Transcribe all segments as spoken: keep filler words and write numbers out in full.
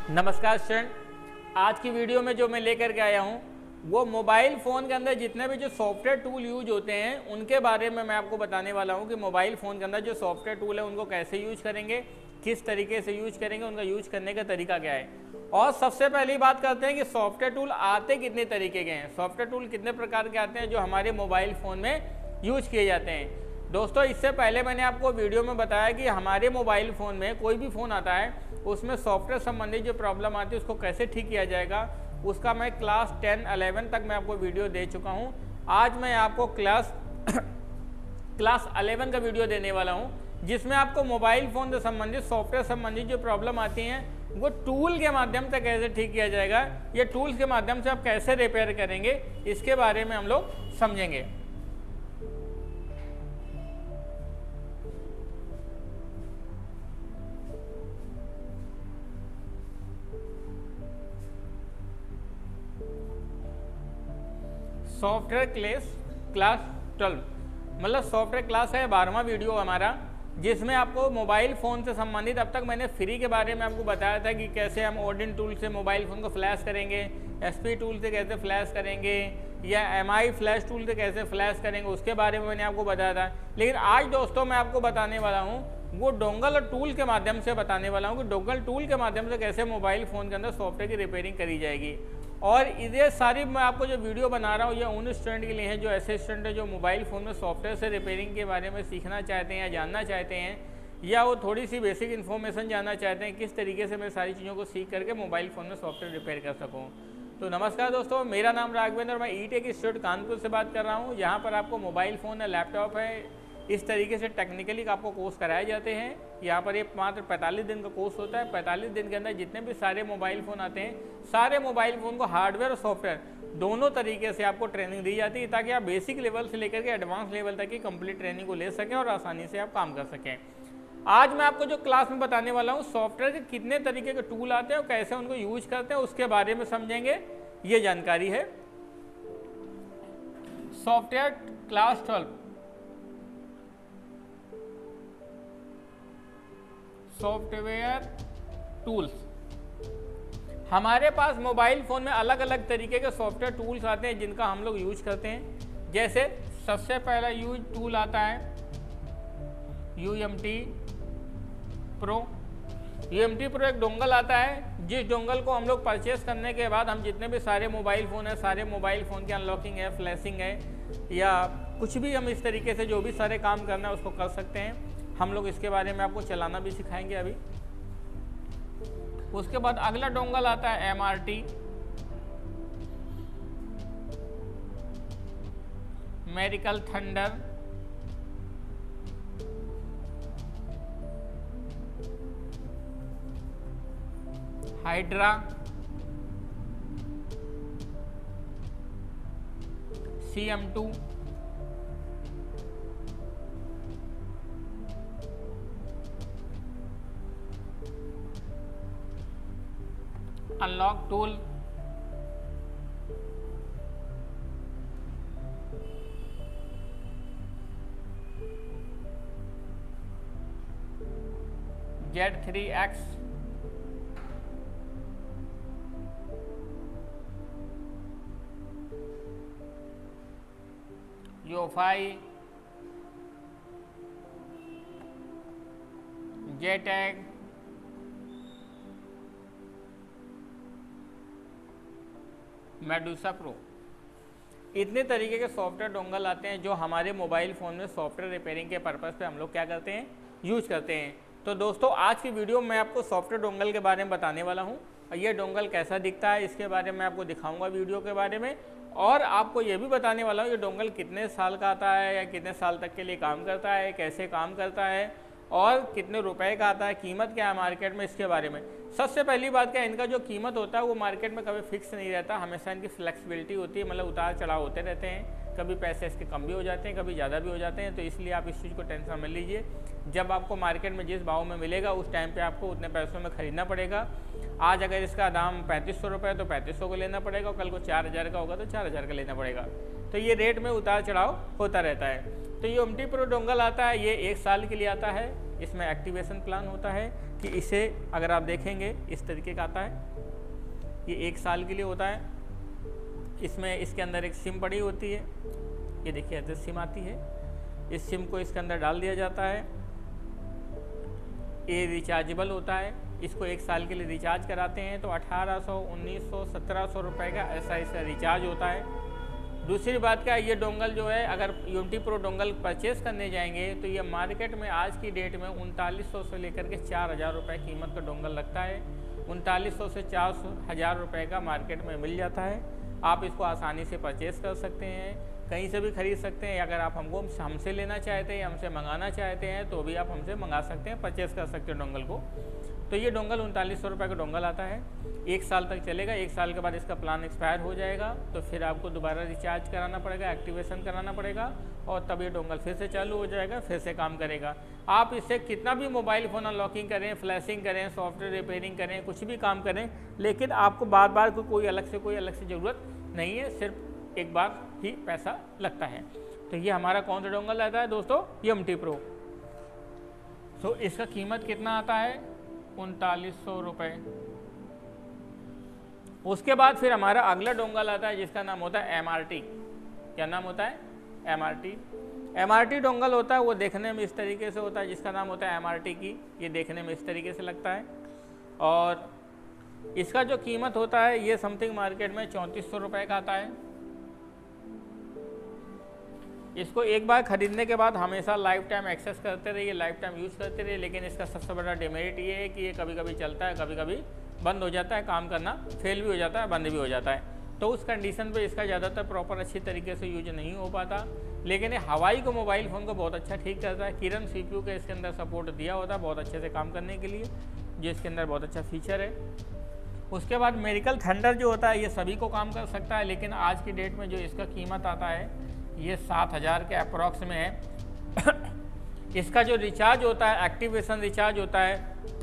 नमस्कार स्टूडेंट, आज की वीडियो में जो मैं लेकर के आया हूँ वो मोबाइल फ़ोन के अंदर जितने भी जो सॉफ्टवेयर टूल यूज होते हैं उनके बारे में मैं आपको बताने वाला हूँ कि मोबाइल फ़ोन के अंदर जो सॉफ्टवेयर टूल है उनको कैसे यूज करेंगे, किस तरीके से यूज करेंगे, उनका यूज करने का तरीका क्या है। और सबसे पहली बात करते हैं कि सॉफ्टवेयर टूल आते कितने तरीके के हैं, सॉफ्टवेयर टूल कितने प्रकार के आते हैं जो हमारे मोबाइल फ़ोन में यूज किए जाते हैं। दोस्तों, इससे पहले मैंने आपको वीडियो में बताया कि हमारे मोबाइल फ़ोन में कोई भी फ़ोन आता है उसमें सॉफ्टवेयर संबंधित जो प्रॉब्लम आती है उसको कैसे ठीक किया जाएगा, उसका मैं क्लास टेन इलेवन तक मैं आपको वीडियो दे चुका हूं। आज मैं आपको क्लास क्लास इलेवन का वीडियो देने वाला हूं जिसमें आपको मोबाइल फ़ोन से संबंधित सॉफ्टवेयर संबंधित जो प्रॉब्लम आती हैं वो टूल के माध्यम से कैसे ठीक किया जाएगा, ये टूल्स के माध्यम से आप कैसे रिपेयर करेंगे, इसके बारे में हम लोग समझेंगे। सॉफ्टवेयर क्लास क्लास ट्वेल्व मतलब सॉफ्टवेयर क्लास है बारहवां वीडियो हमारा, जिसमें आपको मोबाइल फ़ोन से संबंधित अब तक मैंने फ्री के बारे में आपको बताया था कि कैसे हम ओडिन टूल से मोबाइल फ़ोन को फ्लैश करेंगे, एसपी टूल से कैसे फ्लैश करेंगे या एमआई फ्लैश टूल से कैसे फ्लैश करेंगे, उसके बारे में मैंने आपको बताया था। लेकिन आज दोस्तों मैं आपको बताने वाला हूँ वो डोंगल और टूल के माध्यम से बताने वाला हूँ कि डोंगल टूल के माध्यम से कैसे मोबाइल फ़ोन के अंदर सॉफ्टवेयर की रिपेयरिंग करी जाएगी। और ये सारी मैं आपको जो वीडियो बना रहा हूँ ये उन स्टूडेंट के लिए है जो ऐसे स्टूडेंट है जो मोबाइल फ़ोन में सॉफ्टवेयर से रिपेयरिंग के बारे में सीखना चाहते हैं या जानना चाहते हैं, या वो थोड़ी सी बेसिक इन्फॉर्मेशन जानना चाहते हैं किस तरीके से मैं सारी चीज़ों को सीख करके मोबाइल फ़ोन में सॉफ्टवेयर रिपेयर कर सकूँ। तो नमस्कार दोस्तों, मेरा नाम राघवेंद्र, मैं ई टेक इंस्टीट्यूट कानपुर से बात कर रहा हूँ। यहाँ पर आपको मोबाइल फ़ोन है, लैपटॉप है, इस तरीके से टेक्निकली आपको कोर्स कराए जाते हैं। यहाँ पर एक मात्र पैंतालीस दिन का कोर्स होता है। पैंतालीस दिन के अंदर जितने भी सारे मोबाइल फ़ोन आते हैं, सारे मोबाइल फ़ोन को हार्डवेयर और सॉफ्टवेयर दोनों तरीके से आपको ट्रेनिंग दी जाती है ताकि आप बेसिक लेवल से लेकर के एडवांस लेवल तक की कंप्लीट ट्रेनिंग को ले सकें और आसानी से आप काम कर सकें। आज मैं आपको जो क्लास में बताने वाला हूँ सॉफ्टवेयर के कितने तरीके के टूल आते हैं और कैसे उनको यूज करते हैं उसके बारे में समझेंगे, ये जानकारी है। Software class twelve software tools. हमारे पास मोबाइल फ़ोन में अलग अलग तरीके के सॉफ्टवेयर टूल्स आते हैं जिनका हम लोग यूज करते हैं। जैसे सबसे पहला यूज टूल आता है U M T pro. U M T pro एक डोंगल आता है, जिस डोंगल को हम लोग परचेस करने के बाद हम जितने भी सारे मोबाइल फ़ोन है, सारे मोबाइल फ़ोन की अनलॉकिंग है, फ्लैशिंग है या कुछ भी हम इस तरीके से जो भी सारे काम करना है उसको कर सकते हैं। हम लोग इसके बारे में आपको चलाना भी सिखाएंगे अभी। उसके बाद अगला डोंगल आता है M R T, Miracle thunder, Hydra, C M two, unlock tool, Z three X, योफाई, जेटैग, मेडूसा प्रो। इतने तरीके के सॉफ्टवेयर डोंगल आते हैं जो हमारे मोबाइल फ़ोन में सॉफ्टवेयर रिपेयरिंग के पर्पज़ पे हम लोग क्या करते हैं, यूज करते हैं। तो दोस्तों, आज की वीडियो में मैं आपको सॉफ्टवेयर डोंगल के बारे में बताने वाला हूँ और ये डोंगल कैसा दिखता है इसके बारे में आपको दिखाऊंगा वीडियो के बारे में, और आपको ये भी बताने वाला हूँ ये डोंगल कितने साल का आता है या कितने साल तक के लिए काम करता है, कैसे काम करता है और कितने रुपए का आता है, कीमत क्या है मार्केट में, इसके बारे में। सबसे पहली बात क्या है, इनका जो कीमत होता है वो मार्केट में कभी फिक्स नहीं रहता, हमेशा इनकी फ्लेक्सिबिलिटी होती है, मतलब उतार चढ़ाव होते रहते हैं। कभी पैसे इसके कम भी हो जाते हैं, कभी ज़्यादा भी हो जाते हैं। तो इसलिए आप इस चीज़ को टेंशन मत लीजिए। जब आपको मार्केट में जिस भाव में मिलेगा उस टाइम पे आपको उतने पैसों में ख़रीदना पड़ेगा। आज अगर इसका दाम पैंतीस सौ रुपये है तो पैंतीस सौ को लेना पड़ेगा, और कल को चार हज़ार का होगा तो चार हज़ार का लेना पड़ेगा। तो ये रेट में उतार चढ़ाव होता रहता है। तो ये ओमटी प्रो डोंगल आता है, ये एक साल के लिए आता है, इसमें एक्टिवेशन प्लान होता है कि इसे अगर आप देखेंगे इस तरीके का आता है, ये एक साल के लिए होता है। इसमें इसके अंदर एक सिम पड़ी होती है, ये देखिए ऐसे सिम आती है, इस सिम को इसके अंदर डाल दिया जाता है। ये रिचार्जेबल होता है, इसको एक साल के लिए रिचार्ज कराते हैं तो अठारह सौ, उन्नीस सौ, सत्रह सौ रुपये का ऐसा इसका रिचार्ज होता है। दूसरी बात क्या, ये डोंगल जो है अगर यूनिटी प्रो डोंगल परचेस करने जाएंगे तो ये मार्केट में आज की डेट में उनतालीस सौ से लेकर के चार हज़ार रुपये कीमत का डोंगल लगता है। उनतालीस सौ से चार सौ हज़ार रुपये का मार्केट में मिल जाता है। आप इसको आसानी से परचेस कर सकते हैं, कहीं से भी खरीद सकते हैं। अगर आप हमको हमसे लेना चाहते हैं या हमसे मंगाना चाहते हैं तो भी आप हमसे मंगा सकते हैं, परचेस कर सकते हैं डोंगल को। तो ये डोंगल उनतालीस सौ रुपये का डोंगल आता है, एक साल तक चलेगा। एक साल के बाद इसका प्लान एक्सपायर हो जाएगा तो फिर आपको दोबारा रिचार्ज कराना पड़ेगा, एक्टिवेशन कराना पड़ेगा और तब ये डोंगल फिर से चालू हो जाएगा, फिर से काम करेगा। आप इससे कितना भी मोबाइल फ़ोन अनलॉकिंग करें, फ्लैशिंग करें, सॉफ्टवेयर रिपेयरिंग करें, कुछ भी काम करें, लेकिन आपको बार बार को कोई अलग से कोई अलग से ज़रूरत नहीं है, सिर्फ एक बार ही पैसा लगता है। तो ये हमारा कौन सा डोंगल रहता है दोस्तों, यूनिटी प्रो। तो इसका कीमत कितना आता है, उनतालीस सौ रुपये। उसके बाद फिर हमारा अगला डोंगल आता है जिसका नाम होता है एम आर टी। क्या नाम होता है, M R T. M R T dongle होता है, वो देखने में इस तरीके से होता है, जिसका नाम होता है एम आर टी की। ये देखने में इस तरीके से लगता है और इसका जो कीमत होता है ये समथिंग मार्केट में चौंतीस सौ रुपये का आता है। इसको एक बार ख़रीदने के बाद हमेशा लाइफ टाइम एक्सेस करते रहिए, लाइफ टाइम यूज़ करते रहिए। लेकिन इसका सबसे बड़ा डिमेरिट ये है कि ये कभी कभी चलता है, कभी कभी बंद हो जाता है, काम करना फेल भी हो जाता है, बंद भी हो जाता है। तो उस कंडीशन पे इसका ज़्यादातर प्रॉपर अच्छी तरीके से यूज नहीं हो पाता। लेकिन ये हवाई को मोबाइल फ़ोन को बहुत अच्छा ठीक करता है। किरण सी पी यू का इसके अंदर सपोर्ट दिया होता है बहुत अच्छे से काम करने के लिए, जो इसके अंदर बहुत अच्छा फीचर है। उसके बाद मेरिकल थंडर जो होता है ये सभी को काम कर सकता है, लेकिन आज की डेट में जो इसका कीमत आता है ये सात हज़ार के अप्रॉक्स में है। इसका जो रिचार्ज होता है, एक्टिवेशन रिचार्ज होता है,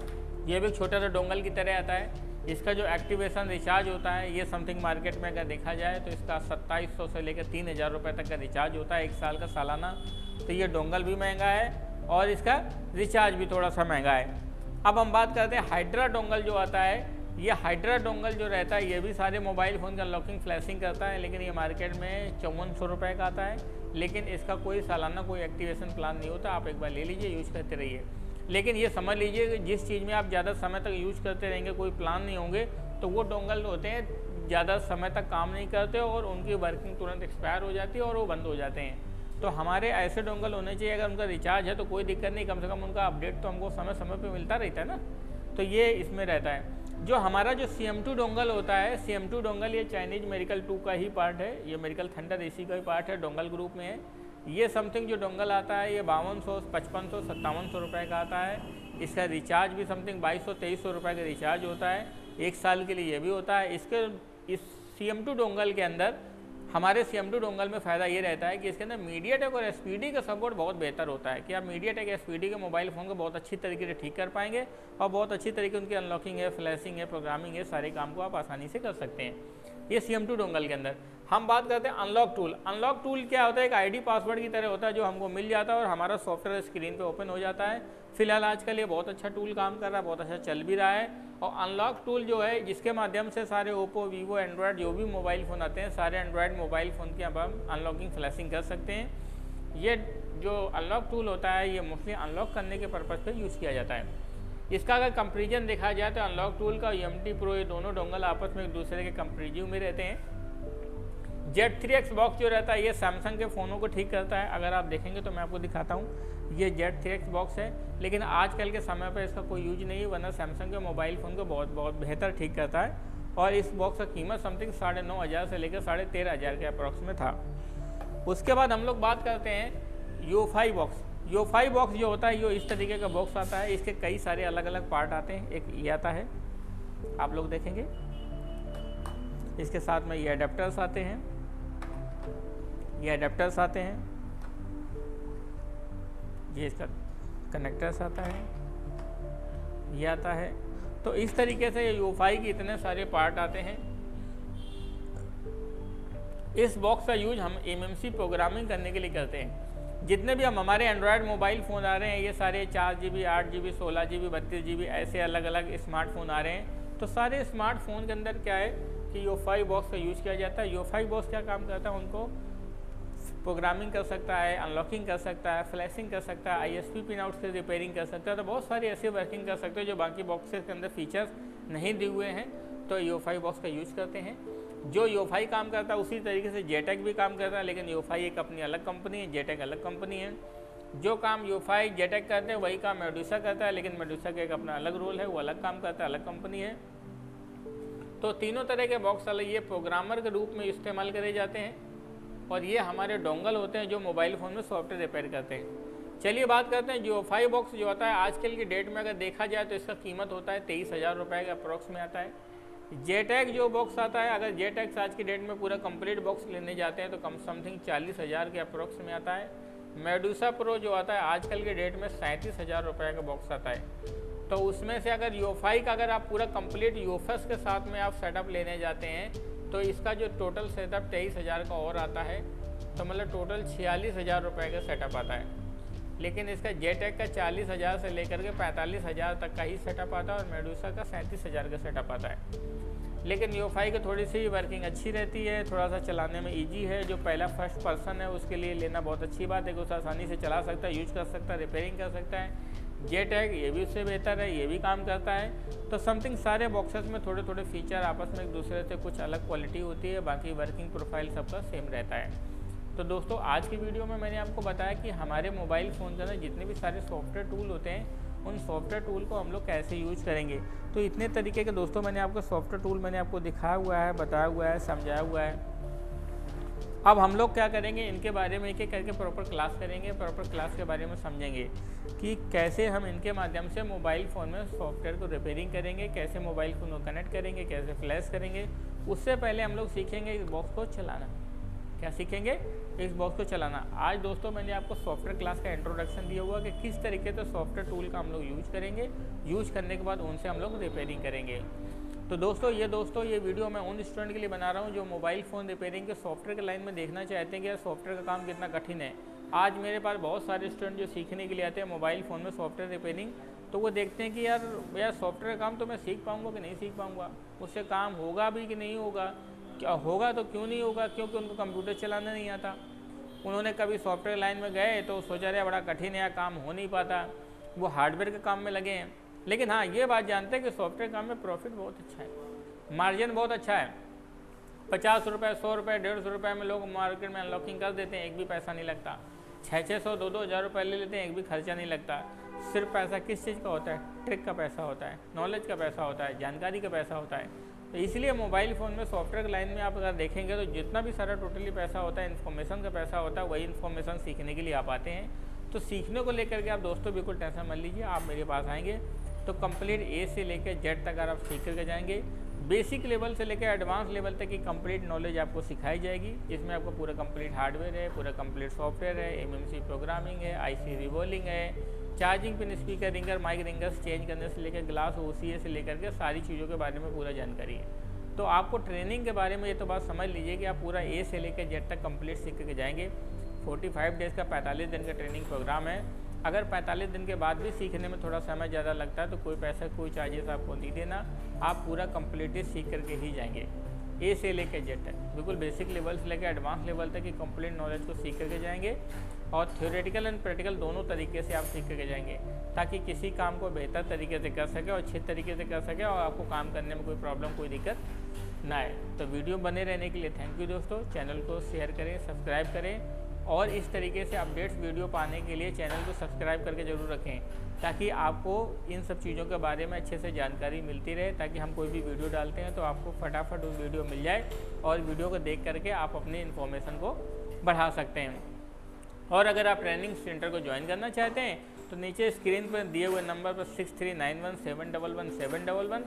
ये भी छोटा सा डोंगल की तरह आता है। इसका जो एक्टिवेशन रिचार्ज होता है ये समथिंग मार्केट में अगर देखा जाए तो इसका सत्ताईस सौ से लेकर तीन हज़ार रुपये तक का रिचार्ज होता है एक साल का सालाना। तो ये डोंगल भी महंगा है और इसका रिचार्ज भी थोड़ा सा महंगा है। अब हम बात करते हैं हाइड्रा डोंगल जो आता है। ये हाइड्रा डोंगल जो रहता है ये भी सारे मोबाइल फ़ोन का अनलॉकिंग फ्लैशिंग करता है, लेकिन ये मार्केट में चौवन सौ रुपये का आता है। लेकिन इसका कोई सालाना कोई एक्टिवेशन प्लान नहीं होता, आप एक बार ले लीजिए, यूज़ करते रहिए। लेकिन ये समझ लीजिए कि जिस चीज़ में आप ज़्यादा समय तक यूज़ करते रहेंगे, कोई प्लान नहीं होंगे, तो वो डोंगल होते हैं ज़्यादा समय तक काम नहीं करते और उनकी वर्किंग तुरंत एक्सपायर हो जाती है और वो बंद हो जाते हैं। तो हमारे ऐसे डोंगल होने चाहिए, अगर उनका रिचार्ज है तो कोई दिक्कत नहीं, कम से कम उनका अपडेट तो हमको समय समय पर मिलता रहता है ना। तो ये इसमें रहता है। जो हमारा जो सी एम टू डोंगल होता है, सी एम टू डोंगल ये चाइनीज मेरिकल टू का ही पार्ट है, ये मेरिकल थंडर इसी का ही पार्ट है, डोंगल ग्रुप में है। ये समथिंग जो डोंगल आता है ये बावन सौ, पचपन सौ, सत्तावन सौ रुपये का आता है। इसका रिचार्ज भी समथिंग बाईस सौ, तेईस सौ रुपये का रिचार्ज होता है, एक साल के लिए ये भी होता है। इसके इस सी एम टू डोंगल के अंदर हमारे सी एम टू डोंगल में फ़ायदा ये रहता है कि इसके अंदर मीडियाटेक और एस पी डी का सपोर्ट बहुत बेहतर होता है कि आप मीडियाटेक एस पी डी के मोबाइल फ़ोन को बहुत अच्छी तरीके से ठीक कर पाएंगे और बहुत अच्छी तरीके उनकी अनलॉकिंग है, फ्लैशिंग है, प्रोग्रामिंग है, सारे काम को आप आसानी से कर सकते हैं ये सी एम टू डोंगल के अंदर। हम बात करते हैं अनलॉक टूल। अनलॉक टूल क्या होता है, एक आईडी पासवर्ड की तरह होता है जो हमको मिल जाता है और हमारा सॉफ्टवेयर स्क्रीन पे ओपन हो जाता है। फिलहाल आजकल ये बहुत अच्छा टूल काम कर रहा है, बहुत अच्छा चल भी रहा है। और अनलॉक टूल जो है जिसके माध्यम से सारे ओप्पो, वीवो, एंड्रॉयड जो भी मोबाइल फ़ोन आते हैं, सारे एंड्रॉयड मोबाइल फ़ोन की अब हम अनलॉकिंग फ्लैशिंग कर सकते हैं। ये जो अनलॉक टूल होता है ये मोस्टली अनलॉक करने के पर्पज़ पे यूज़ किया जाता है। इसका अगर कंपेरिजन देखा जाए तो अनलॉक टूल का यूनिटी प्रो ये दोनों डोंगल आपस में एक दूसरे के कंपेरिटिव में रहते हैं। जेड थ्री एक्स बॉक्स जो रहता है ये सैमसंग के फ़ोनों को ठीक करता है। अगर आप देखेंगे तो मैं आपको दिखाता हूँ, ये जेड थ्री एक्स बॉक्स है, लेकिन आजकल के समय पर इसका कोई यूज नहीं है, वरना सैमसंग के मोबाइल फ़ोन को बहुत बहुत बेहतर ठीक करता है। और इस बॉक्स का कीमत समथिंग साढ़े नौ हज़ार से लेकर साढ़े तेरह हज़ार के अप्रॉक्स में था। उसके बाद हम लोग बात करते हैं योफाई बॉक्स। योफाई बॉक्स जो होता है ये इस तरीके का बॉक्स आता है, इसके कई सारे अलग अलग पार्ट आते हैं। एक ये आता है, आप लोग देखेंगे, इसके साथ में ये अडेप्टर्स आते हैं, ये अडेप्टर्स आते हैं, ये इसका कनेक्टर्स आता है, ये आता है। तो इस तरीके से योफाई के इतने सारे पार्ट आते हैं। इस बॉक्स का यूज हम एम एम सी प्रोग्रामिंग करने के लिए करते हैं। जितने भी हम हमारे एंड्रॉयड मोबाइल फ़ोन आ रहे हैं ये सारे चार जी बी आठ जी बी सोलह जी बी बत्तीस जी बी ऐसे अलग अलग स्मार्टफोन आ रहे हैं। तो सारे स्मार्टफोन के अंदर क्या है कि यूएफआई बॉक्स का यूज़ किया जाता है। यूएफआई बॉक्स क्या काम करता है, उनको प्रोग्रामिंग कर सकता है, अनलॉकिंग कर सकता है, फ्लैशिंग कर सकता है, आईएसपी पिन आउट से रिपेयरिंग कर सकता है। तो बहुत सारी ऐसी वर्किंग कर सकते हैं जो बाकी बॉक्सेस के अंदर फीचर्स नहीं दिए हुए हैं, तो यूएफआई बॉक्स का यूज़ करते हैं। जो यूएफआई काम करता है उसी तरीके से जेटेक भी काम करता है, लेकिन यूएफआई एक अपनी अलग कंपनी है, जेटेक अलग कंपनी है। जो काम यूएफआई जेटेक करते हैं वही काम मेडूसा करता है, लेकिन मेडूसा का एक अपना अलग रोल है, वो अलग काम करता है, अलग कंपनी है। तो तीनों तरह के बॉक्स अलग ये प्रोग्रामर के रूप में इस्तेमाल करे जाते हैं, और ये हमारे डोंगल होते हैं जो मोबाइल फ़ोन में सॉफ्टवेयर रिपेयर करते हैं। चलिए बात करते हैं यूएफआई बॉक्स जो होता है आजकल की डेट में अगर देखा जाए तो इसका कीमत होता है तेईस हज़ार रुपये का अप्रोक्स में आता है। जेटेक जो बॉक्स आता है, अगर जेटेक आज की डेट में पूरा कंप्लीट बॉक्स लेने जाते हैं तो कम समथिंग चालीस हज़ार के अप्रोक्स में आता है। मेडूसा प्रो जो आता है आजकल के डेट में सैंतीस हज़ार रुपये का बॉक्स आता है। तो उसमें से अगर यूएफआई का अगर आप पूरा कंप्लीट यूएफएस के साथ में आप सेटअप लेने जाते हैं तो इसका जो टोटल सेटअप तेईस हज़ार का और आता है, तो मतलब टोटल छियालीस हज़ार रुपये का सेटअप आता है। लेकिन इसका जेटेक का चालीस हज़ार से लेकर के पैंतालीस हज़ार तक का ही सेटअप आता है और मेडूसा का सैंतीस हज़ार का सेटअप आता है। लेकिन यूएफआई की थोड़ी सी वर्किंग अच्छी रहती है, थोड़ा सा चलाने में इजी है। जो पहला फर्स्ट पर्सन है उसके लिए लेना बहुत अच्छी बात है कि उसे आसानी से चला सकता है, यूज कर सकता है, रिपेयरिंग कर सकता है। जेटेक ये भी उससे बेहतर है, ये भी काम करता है। तो समथिंग सारे बॉक्सेस में थोड़े थोड़े फीचर आपस में एक दूसरे से कुछ अलग क्वालिटी होती है, बाकी वर्किंग प्रोफाइल सबका सेम रहता है। तो दोस्तों आज की वीडियो में मैंने आपको बताया कि हमारे मोबाइल फ़ोन के अंदर जितने भी सारे सॉफ्टवेयर टूल होते हैं उन सॉफ्टवेयर टूल को हम लोग कैसे यूज करेंगे। तो इतने तरीके के दोस्तों मैंने आपको सॉफ्टवेयर टूल मैंने आपको दिखाया हुआ है, बताया हुआ है, समझाया हुआ है। अब हम लोग क्या करेंगे, इनके बारे में एक एक करके प्रॉपर क्लास करेंगे, प्रॉपर क्लास के बारे में समझेंगे कि कैसे हम इनके माध्यम से मोबाइल फ़ोन में सॉफ्टवेयर को रिपेयरिंग करेंगे, कैसे मोबाइल फ़ोन को कनेक्ट करेंगे, कैसे फ्लैश करेंगे। उससे पहले हम लोग सीखेंगे इस बॉक्स को चलाना। क्या सीखेंगे? इस बॉक्स को चलाना। आज दोस्तों मैंने आपको सॉफ्टवेयर क्लास का इंट्रोडक्शन दिया हुआ कि किस तरीके से सॉफ्टवेयर टूल का हम लोग यूज करेंगे, यूज करने के बाद उनसे हम लोग रिपेयरिंग करेंगे। तो दोस्तों ये दोस्तों ये वीडियो मैं उन स्टूडेंट के लिए बना रहा हूँ जो मोबाइल फ़ोन रिपेयरिंग के सॉफ्टवेयर के लाइन में देखना चाहते हैं कि यार सॉफ्टवेयर का काम कितना कठिन है। आज मेरे पास बहुत सारे स्टूडेंट जो सीखने के लिए आते हैं मोबाइल फ़ोन में सॉफ्टवेयर रिपेयरिंग, तो वो देखते हैं कि यार यार सॉफ्टवेयर काम तो मैं सीख पाऊँगा कि नहीं सीख पाऊँगा, उससे काम होगा भी कि नहीं होगा, क्या होगा तो क्यों नहीं होगा, क्योंकि उनको कंप्यूटर चलाना नहीं आता। उन्होंने कभी सॉफ्टवेयर लाइन में गए तो सोचा रहे बड़ा कठिन है, काम हो नहीं पाता, वो हार्डवेयर के काम में लगे हैं। लेकिन हाँ ये बात जानते हैं कि सॉफ्टवेयर काम में प्रॉफिट बहुत अच्छा है, मार्जिन बहुत अच्छा है। पचास रुपये सौ रुपये डेढ़ सौ रुपये में लोग मार्केट में अनलॉकिंग कर देते हैं, एक भी पैसा नहीं लगता। छः छः सौ दो दो हज़ार रुपये ले लेते हैं, एक भी खर्चा नहीं लगता। सिर्फ पैसा किस चीज़ का होता है? ट्रिक का पैसा होता है, नॉलेज का पैसा होता है, जानकारी का पैसा होता है। तो इसलिए मोबाइल फ़ोन में सॉफ्टवेयर लाइन में आप अगर देखेंगे तो जितना भी सारा टोटली पैसा होता है इन्फॉर्मेशन का पैसा होता है, वही इन्फॉर्मेशन सीखने के लिए आप आते हैं। तो सीखने को लेकर के आप दोस्तों बिल्कुल टेंशन मत लीजिए, आप मेरे पास आएंगे तो कंप्लीट ए से लेकर जेड तक अगर आप सीख करके जाएंगे, बेसिक लेवल से लेकर एडवांस लेवल तक की कंप्लीट नॉलेज आपको सिखाई जाएगी। इसमें आपको पूरा कंप्लीट हार्डवेयर है, पूरा कंप्लीट सॉफ्टवेयर है, एमएमसी प्रोग्रामिंग है, आईसी रिबोलिंग है, charging pin, speaker ringer, mic ringers change करने से लेकर ग्लास ओसीए से लेकर के सारी चीज़ों के बारे में पूरा जानकारी है। तो आपको ट्रेनिंग के बारे में ये तो बात समझ लीजिए कि आप पूरा ए से लेकर जेड तक कंप्लीट सीख करके जाएंगे। पैंतालीस डेज़ का पैंतालीस दिन का ट्रेनिंग प्रोग्राम है। अगर पैंतालीस दिन के बाद भी सीखने में थोड़ा समय ज़्यादा लगता है तो कोई पैसा कोई चार्जेस आपको नहीं देना, आप पूरा कंप्लीटली सीख करके ही जाएंगे ए से लेकर जेड तक, बिल्कुल बेसिक लेवल से लेकर एडवांस लेवल तक की कंप्लीट नॉलेज को सीख करके जाएंगे। और थ्योरेटिकल एंड प्रैक्टिकल दोनों तरीके से आप सीख करके जाएंगे ताकि किसी काम को बेहतर तरीके से कर सके और अच्छे तरीके से कर सके और आपको काम करने में कोई प्रॉब्लम कोई दिक्कत ना आए। तो वीडियो बने रहने के लिए थैंक यू दोस्तों। चैनल को शेयर करें, सब्सक्राइब करें और इस तरीके से अपडेट्स वीडियो पाने के लिए चैनल को सब्सक्राइब करके ज़रूर रखें ताकि आपको इन सब चीज़ों के बारे में अच्छे से जानकारी मिलती रहे, ताकि हम कोई भी वीडियो डालते हैं तो आपको फटाफट उस वीडियो मिल जाए और वीडियो को देख करके आप अपनी इन्फॉर्मेशन को बढ़ा सकते हैं। और अगर आप ट्रेनिंग सेंटर को ज्वाइन करना चाहते हैं तो नीचे स्क्रीन पर दिए हुए नंबर पर six three nine one seven double one seven double one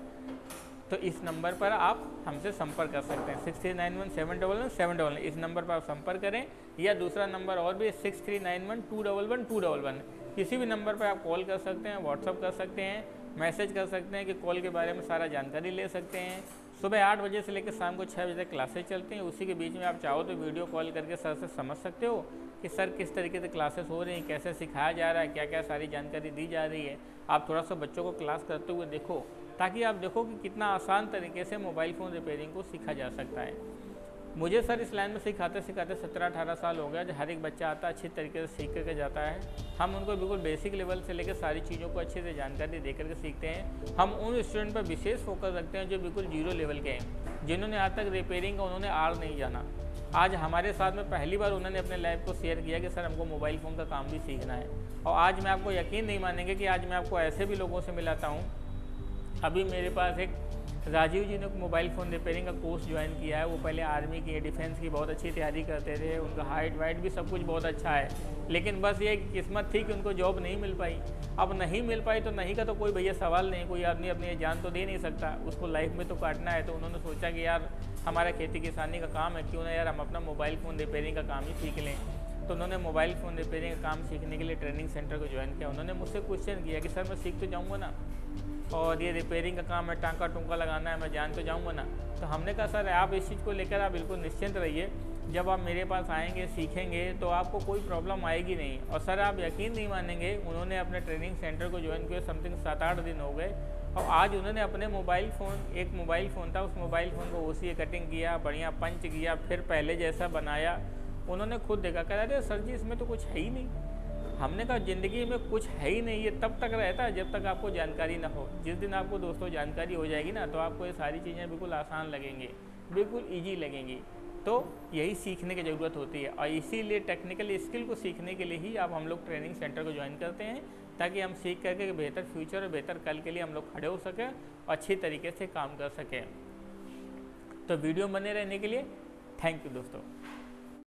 तो इस नंबर पर आप हमसे संपर्क कर सकते हैं। Six three nine one seven double one seven double one इस नंबर पर आप संपर्क करें, या दूसरा नंबर और भी six three nine one two double one two double one किसी भी नंबर पर आप कॉल कर सकते हैं, व्हाट्सअप कर सकते हैं, मैसेज कर सकते हैं कि कॉल के बारे में सारा जानकारी ले सकते हैं, सुबह आठ बजे से लेकर शाम को छः बजे तक क्लासेस चलती हैं। उसी के बीच में आप चाहो तो वीडियो कॉल करके सर से समझ सकते हो कि सर किस तरीके से क्लासेस हो रही हैं, कैसे सिखाया जा रहा है, क्या क्या सारी जानकारी दी जा रही है। आप थोड़ा सा बच्चों को क्लास करते हुए देखो, ताकि आप देखो कि कितना आसान तरीके से मोबाइल फ़ोन रिपेयरिंग को सीखा जा सकता है। मुझे सर इस लाइन में सिखाते सिखाते सत्रह अठारह साल हो गया। जो हर एक बच्चा आता है अच्छी तरीके से सीख करके जाता है। हम उनको बिल्कुल बेसिक लेवल से लेकर सारी चीज़ों को अच्छे से जानकारी दे करके सीखते हैं। हम उन स्टूडेंट पर विशेष फोकस रखते हैं जो बिल्कुल जीरो लेवल के हैं, जिन्होंने आज तक रिपेयरिंग का उन्होंने आर नहीं जाना। आज हमारे साथ में पहली बार उन्होंने अपने लाइफ को शेयर किया कि सर हमको मोबाइल फ़ोन का काम भी सीखना है। और आज मैं आपको यकीन नहीं मानेंगे कि आज मैं आपको ऐसे भी लोगों से मिलाता हूँ। अभी मेरे पास एक राजीव जी ने मोबाइल फ़ोन रिपेयरिंग का कोर्स ज्वाइन किया है। वो पहले आर्मी की, डिफेंस की बहुत अच्छी तैयारी करते थे। उनका हाइट वाइट भी सब कुछ बहुत अच्छा है, लेकिन बस ये किस्मत थी कि उनको जॉब नहीं मिल पाई। अब नहीं मिल पाई तो नहीं का तो कोई भैया सवाल नहीं, कोई आदमी अपनी जान तो दे नहीं सकता, उसको लाइफ में तो काटना है। तो उन्होंने सोचा कि यार हमारा खेती किसानी का काम है, क्यों ना यार हम अपना मोबाइल फ़ोन रिपेयरिंग का काम ही सीख लें। तो उन्होंने मोबाइल फ़ोन रिपेयरिंग का काम सीखने के लिए ट्रेनिंग सेंटर को ज्वाइन किया। उन्होंने मुझसे क्वेश्चन किया कि सर मैं सीख तो जाऊँगा ना, और ये रिपेयरिंग का काम है, टाँका टूंका लगाना है, मैं जान तो जाऊँगा ना। तो हमने कहा सर आप इस चीज़ को लेकर आप बिल्कुल निश्चिंत रहिए, जब आप मेरे पास आएंगे सीखेंगे तो आपको कोई प्रॉब्लम आएगी नहीं। और सर आप यकीन नहीं मानेंगे, उन्होंने अपने ट्रेनिंग सेंटर को ज्वाइन किया समथिंग सात आठ दिन हो गए, और आज उन्होंने अपने मोबाइल फ़ोन, एक मोबाइल फ़ोन था, उस मोबाइल फ़ोन को ओ सी ए कटिंग किया, बढ़िया पंच किया, फिर पहले जैसा बनाया। उन्होंने खुद देखा, कह रहे थे सर जी इसमें तो कुछ है ही नहीं। हमने कहा ज़िंदगी में कुछ है ही नहीं, ये तब तक रहता है जब तक आपको जानकारी ना हो। जिस दिन आपको दोस्तों जानकारी हो जाएगी ना, तो आपको ये सारी चीज़ें बिल्कुल आसान लगेंगी, बिल्कुल ईजी लगेंगी। तो यही सीखने की ज़रूरत होती है, और इसीलिए टेक्निकल स्किल को सीखने के लिए ही अब हम लोग ट्रेनिंग सेंटर को ज्वाइन करते हैं, ताकि हम सीख करके बेहतर फ्यूचर और बेहतर कल के लिए हम लोग खड़े हो सकें और अच्छी तरीके से काम कर सकें। तो वीडियो बने रहने के लिए थैंक यू दोस्तों।